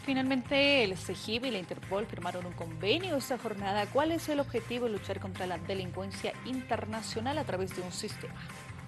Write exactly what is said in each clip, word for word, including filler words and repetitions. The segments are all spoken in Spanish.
Finalmente, el CEGIP y la Interpol firmaron un convenio esta jornada. ¿Cuál es el objetivo? Luchar contra la delincuencia internacional a través de un sistema.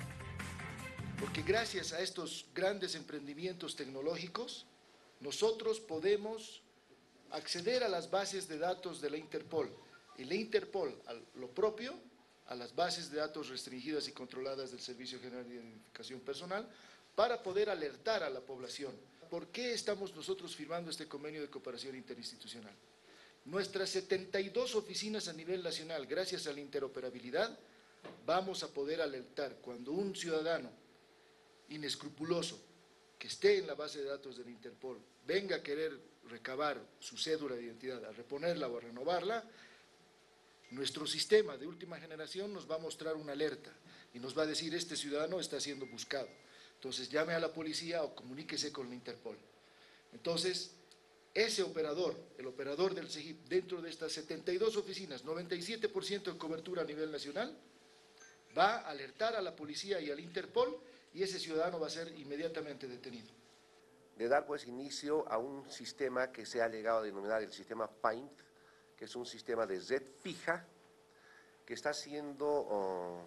Porque gracias a estos grandes emprendimientos tecnológicos, nosotros podemos acceder a las bases de datos de la Interpol y la Interpol a lo propio, a las bases de datos restringidas y controladas del Servicio General de Identificación Personal, para poder alertar a la población. ¿Por qué estamos nosotros firmando este convenio de cooperación interinstitucional? Nuestras setenta y dos oficinas a nivel nacional, gracias a la interoperabilidad, vamos a poder alertar cuando un ciudadano inescrupuloso que esté en la base de datos del Interpol venga a querer recabar su cédula de identidad, a reponerla o a renovarla, nuestro sistema de última generación nos va a mostrar una alerta y nos va a decir: este ciudadano está siendo buscado. Entonces llame a la policía o comuníquese con la Interpol. Entonces, ese operador, el operador del CEGIP, dentro de estas setenta y dos oficinas, noventa y siete por ciento de cobertura a nivel nacional, va a alertar a la policía y al Interpol y ese ciudadano va a ser inmediatamente detenido. De dar pues inicio a un sistema que se ha llegado a denominar el sistema PAINT, que es un sistema de red fija que está siendo oh,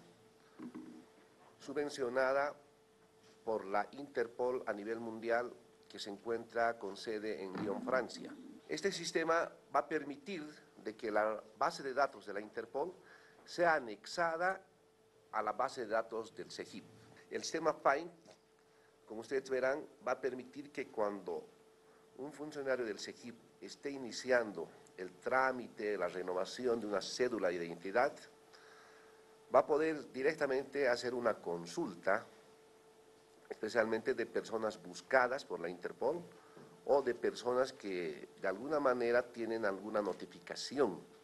subvencionada por la Interpol a nivel mundial, que se encuentra con sede en Lyon, Francia. Este sistema va a permitir de que la base de datos de la Interpol sea anexada a la base de datos del CEGIP. El sistema PAINT, como ustedes verán, va a permitir que cuando un funcionario del CEGIP esté iniciando el trámite, la renovación de una cédula de identidad, va a poder directamente hacer una consulta, especialmente de personas buscadas por la Interpol o de personas que de alguna manera tienen alguna notificación